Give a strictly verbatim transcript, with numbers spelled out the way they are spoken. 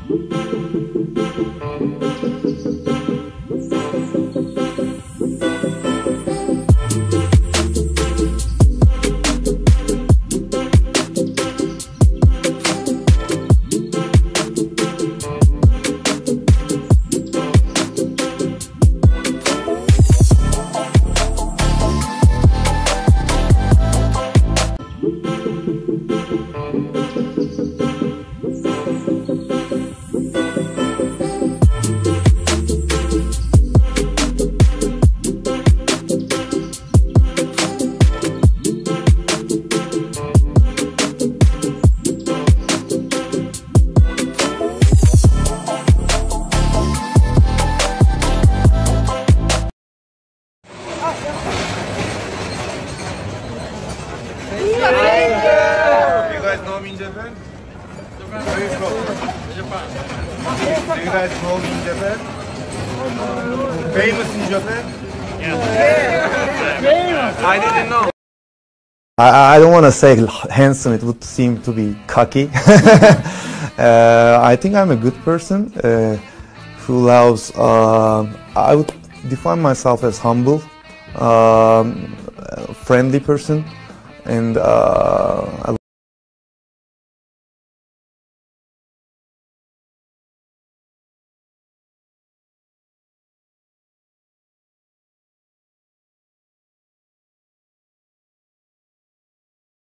You guys know me in Japan? Where are you from? Japan. Do you guys know me in Japan? Famous in Japan? Yeah. I didn't know. I, I don't want to say handsome, it would seem to be cocky. uh, I think I'm a good person uh, who loves, uh, I would define myself as humble, um, friendly person, and uh,